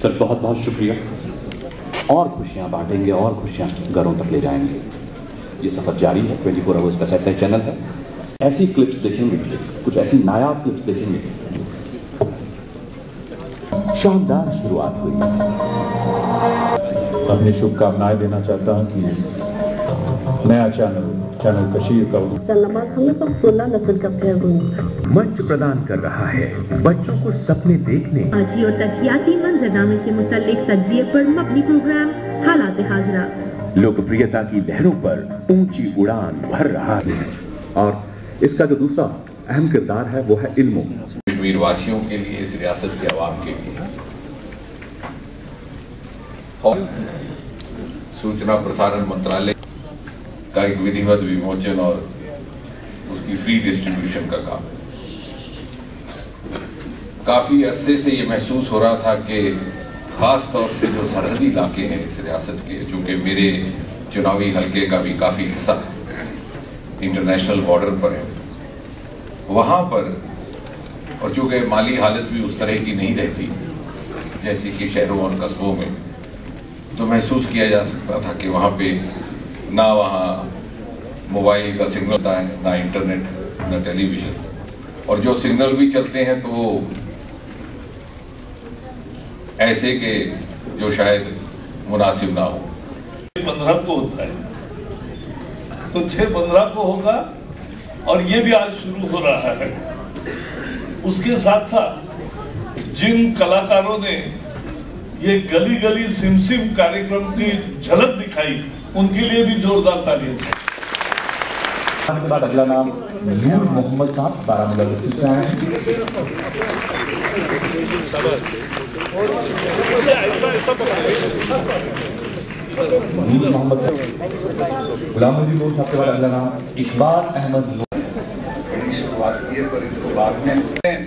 Sir बहुत बहुत शुक्रिया। और खुशियाँ बांटेंगे और खुशियाँ घरों तक ले जाएंगे। ये सफ़र जारी है, 24 आवर्स का सैटेलाइट चैनल है। ऐसी क्लिप्स देखेंगे, कुछ ऐसी नायाब क्लिप्स देखेंगे। शानदार शुरुआत हुई। अपनी शुभकामनाएं देना चाहता हूँ कि नया चैनल कशीर का हमने सब 16 नस्ल का मंच प्रदान कर रहा है बच्चों को सपने देखने, आजी और तकियाती मंजरनामे से मुताल्लिक तज्जिए पर मबनी प्रोग्राम हालात हाजरा लोकप्रियता की लहरों पर ऊंची उड़ान भर रहा है। और इसका जो दूसरा अहम किरदार है वो है इल्मों। कश्मीर वासियों के लिए, इस रियासत के अवाम के लिए और सूचना प्रसारण मंत्रालय का एक विधिवत विमोचन और उसकी फ्री डिस्ट्रीब्यूशन का काम है। काफी अरसे से ये महसूस हो रहा था कि खास तौर से जो सरहदी इलाके हैं इस रियासत के, जो कि मेरे चुनावी हलके का भी काफी हिस्सा है, इंटरनेशनल बॉर्डर पर है, वहां पर और चूंकि माली हालत भी उस तरह की नहीं रहती जैसे कि शहरों और कस्बों में, तो महसूस किया जा सकता था कि वहाँ पे ना वहाँ मोबाइल का सिग्नल होता है, ना इंटरनेट, ना टेलीविज़न, और जो सिग्नल भी चलते हैं तो वो ऐसे के जो शायद मुनासिब ना हो। 15 को होता है तो 6-15 को होगा, और ये भी आज शुरू हो रहा है। उसके साथ साथ जिन कलाकारों ने ये गली गली सिम सिम कार्यक्रम की झलक दिखाई, उनके लिए भी जोरदार तालियां। के बाद अगला नाम नूर मोहम्मद साहब बारामूला डिस्ट्रिक्ट से आए हैं। नूर मोहम्मद गुलाम नबी लोग साहब के बाद अगला नाम इकबाल अहमद लोग। शुरुआत की है पर इसको बाद में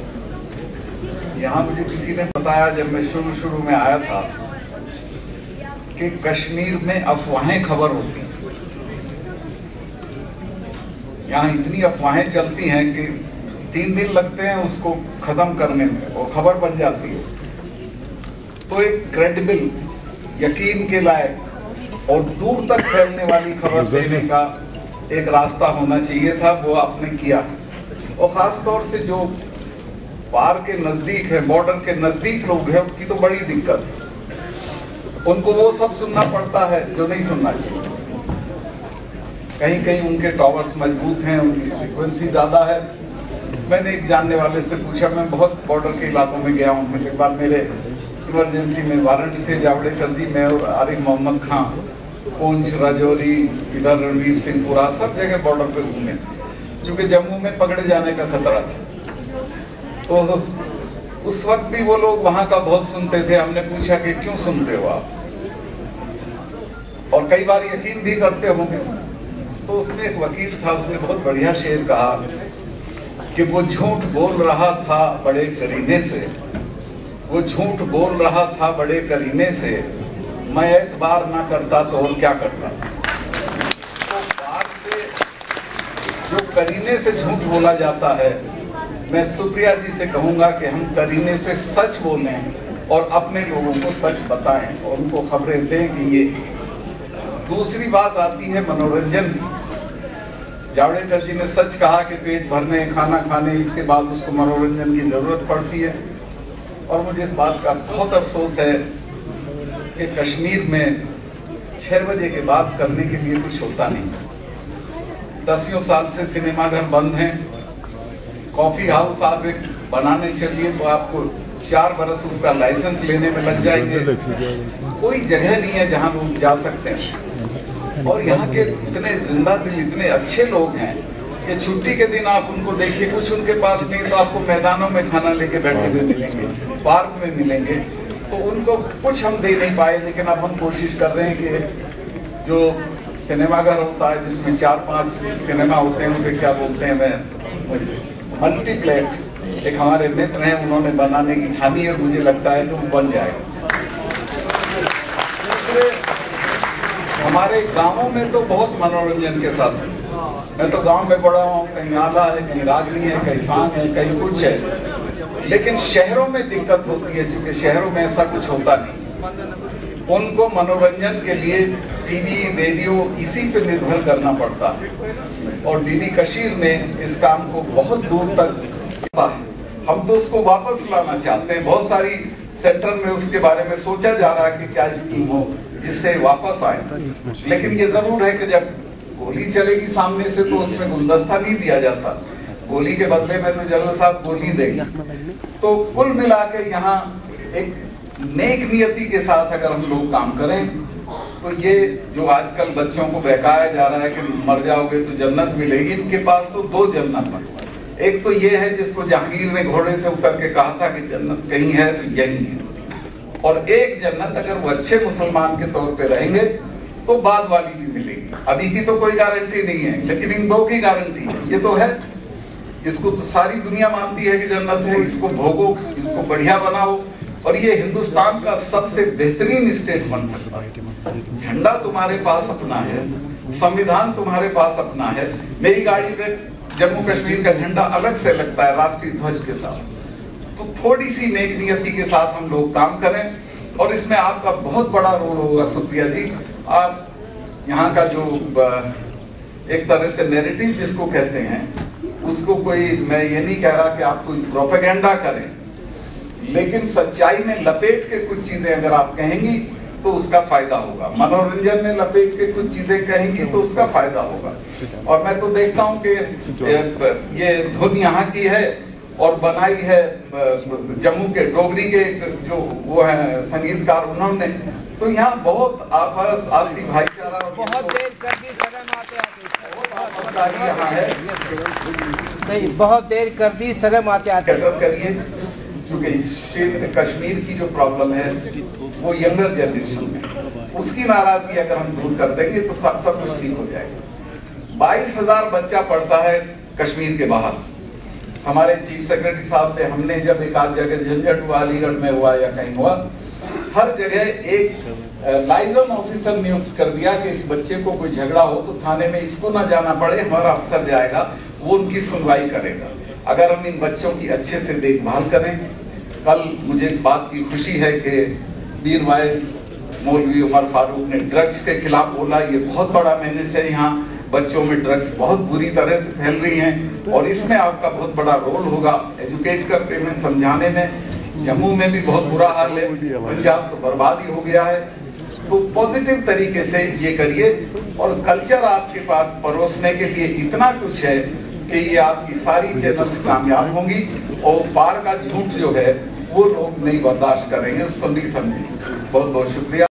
यहाँ मुझे किसी ने बताया जब मैं शुरू में आया था कि कश्मीर में अफवाहें खबर होती हैं। यहाँ इतनी अफवाहें चलती हैं कि 3 दिन लगते हैं उसको खत्म करने में और खबर बन जाती है। तो एक क्रेडिबल, यकीन के लायक और दूर तक फैलने वाली खबर देने का एक रास्ता होना चाहिए था, वो आपने किया। और खास तौर से जो पार के नजदीक है, बॉर्डर के नजदीक लोग हैं, उनकी तो बड़ी दिक्कत है। उनको वो सब सुनना पड़ता है जो नहीं सुनना चाहिए। कहीं कहीं उनके टावर्स मजबूत हैं, उनकी फ्रीक्वेंसी ज्यादा है। मैंने एक जानने वाले से पूछा, मैं बहुत बॉर्डर के इलाकों में गया हूँ, एक बार मेरे इमरजेंसी में वारंट थे, जावड़ेकर जी, मैं और आरिफ मोहम्मद खां, पूंछ, राजौरी, इधर रणवीर सिंहपुरा, सब जगह बॉर्डर पे घूमे थे, क्योंकि जम्मू में पकड़े जाने का खतरा था। तो उस वक्त भी वो लोग वहां का बहुत सुनते थे। हमने पूछा कि क्यों सुनते हो आप, और कई बार यकीन भी करते होंगे। तो उसमें एक वकील था, उसने बहुत बढ़िया शेर कहा कि वो झूठ बोल रहा था बड़े करीने से, वो झूठ बोल रहा था बड़े करीने से, मैं एतबार ना करता तो और क्या करता। तो बात से जो करीने से झूठ बोला जाता है, मैं सुप्रिया जी से कहूंगा कि हम करीने से सच बोलें और अपने लोगों को सच बताएं और उनको खबरें दें कि ये। दूसरी बात आती है मनोरंजन की। जावड़ेकर जी ने सच कहा कि पेट भरने, खाना खाने, इसके बाद उसको मनोरंजन की जरूरत पड़ती है। और मुझे इस बात का बहुत अफसोस है कि कश्मीर में 6 बजे के बाद करने के लिए कुछ होता नहीं। 10 साल से सिनेमाघर बंद हैं। कॉफी हाउस आप एक बनाने चलिए तो आपको 4 बरस उसका लाइसेंस लेने में लग जाएंगे। कोई जगह नहीं है जहां लोग जा सकते हैं। और यहाँ के इतने जिंदा दिल, इतने अच्छे लोग हैं कि छुट्टी के दिन आप उनको देखिए, कुछ उनके पास नहीं तो आपको मैदानों में खाना लेके बैठे हुए मिलेंगे, पार्क में मिलेंगे। तो उनको कुछ हम दे नहीं पाए, लेकिन अब हम कोशिश कर रहे हैं कि जो सिनेमाघर होता है जिसमें 4-5 सिनेमा होते हैं, उसे क्या बोलते हैं, मैं मल्टीप्लेक्स, एक हमारे मित्र हैं, उन्होंने बनाने की ठानी है, मुझे लगता है कि वो बन जाएगा। दूसरे हमारे गांवों में तो बहुत मनोरंजन के साथ, मैं तो गांव में पढ़ा हूँ, कहीं आला है, कहीं रागनी है, कहीं सांग है, कहीं कुछ है। लेकिन शहरों में दिक्कत होती है, क्योंकि शहरों में ऐसा कुछ होता नहीं। उनको मनोरंजन के लिए टीवी, रेडियो इसी पे निर्भर करना पड़ता है, और डीडी कशीर ने इस काम को बहुत दूर तक किया है। हम तो उसको वापस लाना चाहते हैं। बहुत सारी सेंटर में उसके बारे में सोचा जा रहा है कि क्या स्कीम हो जिससे वापस आए, लेकिन ये जरूर है कि जब गोली चलेगी सामने से तो उसमें गुलदस्ता नहीं दिया जाता, गोली के बदले में तो जनरल साहब गोली देंगे। तो कुल मिला के यहाँ एक नेक नियति के साथ अगर हम लोग काम करें तो ये जो आजकल बच्चों को बहकाया जा रहा है कि मर जाओगे तो जन्नत मिलेगी, इनके पास तो दो जन्नत है। एक तो ये है जिसको जहांगीर ने घोड़े से उतर के कहा था कि जन्नत कहीं है तो यही है, और एक जन्नत अगर वो अच्छे मुसलमान के तौर पे रहेंगे तो बाद वाली भी मिलेगी। अभी की तो कोई गारंटी नहीं है, लेकिन इन दो की गारंटी है। ये तो है, इसको तो सारी दुनिया मानती है कि जन्नत है, इसको भोगो, इसको बढ़िया बनाओ, और ये हिंदुस्तान का सबसे बेहतरीन स्टेट बन सकता है। झंडा तुम्हारे पास अपना है, संविधान तुम्हारे पास अपना है। मेरी गाड़ी पे जम्मू कश्मीर का झंडा अलग से लगता है राष्ट्रीय ध्वज के साथ। तो थोड़ी सी नेक नियति के साथ हम लोग काम करें, और इसमें आपका बहुत बड़ा रोल होगा सुप्रिया जी। आप यहाँ का जो एक तरह से नैरेटिव जिसको कहते हैं, उसको कोई, मैं ये नहीं कह रहा कि आप कोई प्रोपेगेंडा करें, लेकिन सच्चाई में लपेट के कुछ चीजें अगर आप कहेंगी तो उसका फायदा होगा। मनोरंजन में लपेट के कुछ चीजें कहेंगी तो उसका फायदा होगा। और मैं तो देखता हूँ कि ये धुन यहाँ की है और बनाई है जम्मू के डोगरी के जो वो है संगीतकार, उन्होंने, तो यहाँ बहुत आपसी भाईचारा, बहुत देर कर दी शर्म आते आते यहाँ है। सही, बहुत देर कर दी शर्म आते आते करिए, चूंकि कश्मीर की जो प्रॉब्लम है वो यंगर जनरेशन में, उसकी नाराजगी अगर हम दूर कर देंगे तो सब कुछ ठीक हो जाएगा। 22,000 बच्चा पढ़ता है कश्मीर के बाहर। हमारे चीफ सेक्रेटरी साहब ने, हमने जब एक आध जगह झंझट हुआ, अलीगढ़ में हुआ या कहीं हुआ, हर जगह एक लाइजन ऑफिसर नियुक्त कर दिया कि इस बच्चे को कोई झगड़ा हो तो थाने में इसको ना जाना पड़े, हमारा अफसर जाएगा, वो उनकी सुनवाई करेगा। अगर हम इन बच्चों की अच्छे से देखभाल करें, कल मुझे इस बात की खुशी है कि मीर वाइस मौलवी उमर फारूक ने ड्रग्स के खिलाफ बोला। ये बहुत बड़ा मेहनत है, यहाँ बच्चों में ड्रग्स बहुत बुरी तरह से फैल रही हैं, और इसमें आपका बहुत बड़ा रोल होगा एजुकेट करने में, समझाने में। जम्मू में भी बहुत बुरा हाल है, पंजाब तो बर्बाद ही हो गया है। तो पॉजिटिव तरीके से ये करिए, और कल्चर आपके पास परोसने के लिए इतना कुछ है कि ये आपकी सारी चैनल्स कामयाब होंगी, और पार का झूठ जो है वो लोग नहीं बर्दाश्त करेंगे, उसको नहीं समझेंगे। बहुत बहुत शुक्रिया।